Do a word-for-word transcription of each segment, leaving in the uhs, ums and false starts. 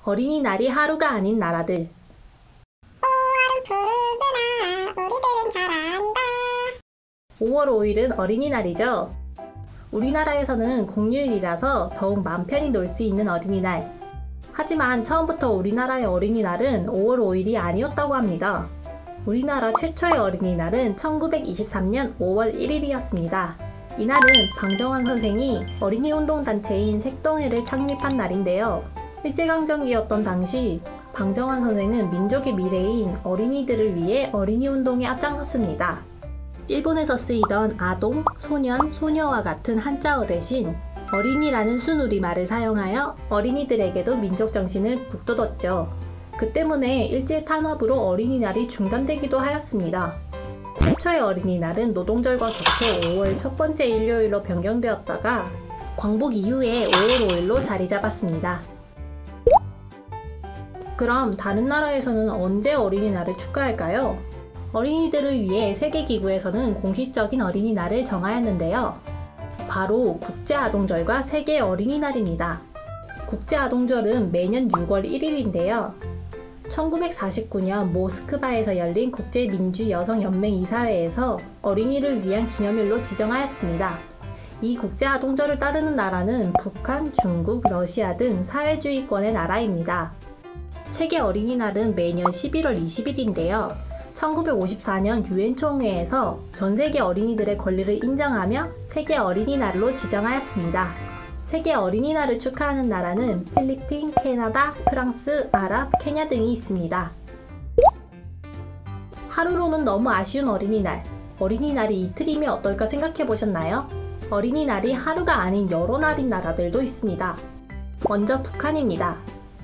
어린이날이 하루가 아닌 나라들. 오월은 푸르구나. 우리들은 잘 안다. 오월 오일은 어린이날이죠. 우리나라에서는 공휴일이라서 더욱 맘 편히 놀 수 있는 어린이날. 하지만 처음부터 우리나라의 어린이날은 오월 오일이 아니었다고 합니다. 우리나라 최초의 어린이날은 천구백이십삼년 오월 일일이었습니다. 이날은 방정환 선생이 어린이 운동단체인 색동회를 창립한 날인데요. 일제강점기였던 당시 방정환 선생은 민족의 미래인 어린이들을 위해 어린이 운동에 앞장섰습니다. 일본에서 쓰이던 아동, 소년, 소녀와 같은 한자어 대신 어린이라는 순우리말을 사용하여 어린이들에게도 민족정신을 북돋웠죠. 그 때문에 일제 탄압으로 어린이날이 중단되기도 하였습니다. 최초의 어린이날은 노동절과 겹쳐 오월 첫 번째 일요일로 변경되었다가 광복 이후에 오월 오일로 자리 잡았습니다. 그럼 다른 나라에서는 언제 어린이날을 축하할까요? 어린이들을 위해 세계기구에서는 공식적인 어린이날을 정하였는데요. 바로 국제아동절과 세계 어린이날입니다. 국제아동절은 매년 유월 일일인데요. 천구백사십구년 모스크바에서 열린 국제민주여성연맹 이사회에서 어린이를 위한 기념일로 지정하였습니다. 이 국제아동절을 따르는 나라는 북한, 중국, 러시아 등 사회주의권의 나라입니다. 세계 어린이날은 매년 십일월 이십일인데요. 천구백오십사년 유엔 총회에서 전세계 어린이들의 권리를 인정하며 세계 어린이날로 지정하였습니다. 세계 어린이날을 축하하는 나라는 필리핀, 캐나다, 프랑스, 아랍, 케냐 등이 있습니다. 하루로는 너무 아쉬운 어린이날. 어린이날이 이틀이면 어떨까 생각해 보셨나요? 어린이날이 하루가 아닌 여러 날인 나라들도 있습니다. 먼저 북한입니다.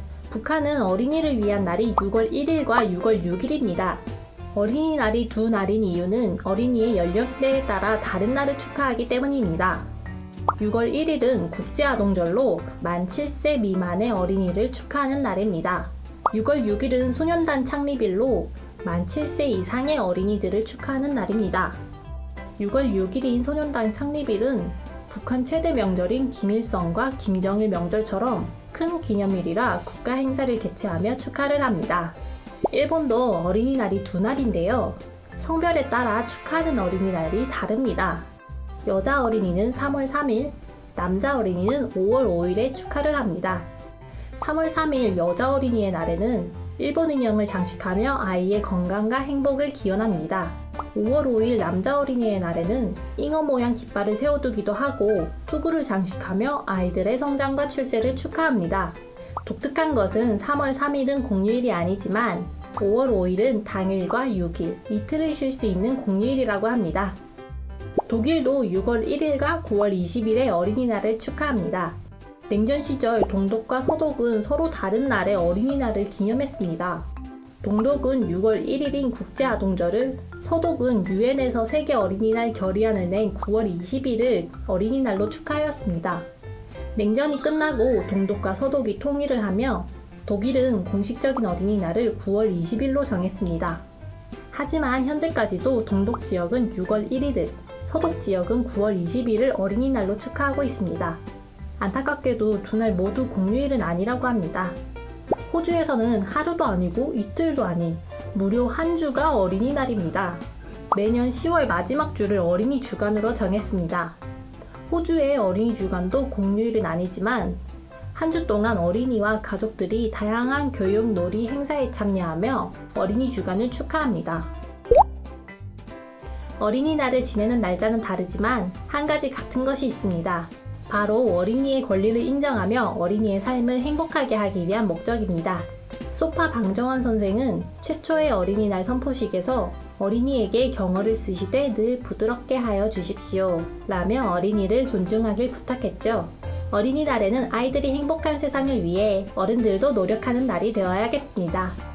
북한은 어린이를 위한 날이 유월 일일과 유월 육일입니다. 어린이날이 두 날인 이유는 어린이의 연령대에 따라 다른 날을 축하하기 때문입니다. 유월 일일은 국제아동절로 만 칠 세 미만의 어린이를 축하하는 날입니다. 유월 육일은 소년단 창립일로 만 칠 세 이상의 어린이들을 축하하는 날입니다. 유월 육일인 소년단 창립일은 북한 최대 명절인 김일성과 김정일 명절처럼 큰 기념일이라 국가 행사를 개최하며 축하를 합니다. 일본도 어린이날이 두 날인데요. 성별에 따라 축하하는 어린이날이 다릅니다. 여자 어린이는 삼월 삼일, 남자 어린이는 오월 오일에 축하를 합니다. 삼월 삼일 여자 어린이의 날에는 일본 인형을 장식하며 아이의 건강과 행복을 기원합니다. 오월 오일 남자 어린이의 날에는 잉어 모양 깃발을 세워두기도 하고 투구를 장식하며 아이들의 성장과 출세를 축하합니다. 독특한 것은 삼월 삼일은 공휴일이 아니지만 오월 오일은 당일과 육일, 이틀을 쉴 수 있는 공휴일이라고 합니다. 독일도 유월 일일과 구월 이십일에 어린이날을 축하합니다. 냉전 시절 동독과 서독은 서로 다른 날의 어린이날을 기념했습니다. 동독은 유월 일일인 국제아동절을, 서독은 유엔에서 세계 어린이날 결의안을 낸 구월 이십일을 어린이날로 축하하였습니다. 냉전이 끝나고 동독과 서독이 통일을 하며 독일은 공식적인 어린이날을 구월 이십일로 정했습니다. 하지만 현재까지도 동독 지역은 유월 일일을, 서독 지역은 구월 이십일을 어린이날로 축하하고 있습니다. 안타깝게도 두 날 모두 공휴일은 아니라고 합니다. 호주에서는 하루도 아니고 이틀도 아닌 무려 한 주가 어린이날입니다. 매년 시월 마지막 주를 어린이 주간으로 정했습니다. 호주의 어린이 주간도 공휴일은 아니지만 한 주 동안 어린이와 가족들이 다양한 교육, 놀이, 행사에 참여하며 어린이 주간을 축하합니다. 어린이날을 지내는 날짜는 다르지만 한 가지 같은 것이 있습니다. 바로 어린이의 권리를 인정하며 어린이의 삶을 행복하게 하기 위한 목적입니다. 소파 방정환 선생은 최초의 어린이날 선포식에서 어린이에게 경어를 쓰시되 늘 부드럽게 하여 주십시오 라며 어린이를 존중하길 부탁했죠. 어린이날에는 아이들이 행복한 세상을 위해 어른들도 노력하는 날이 되어야겠습니다.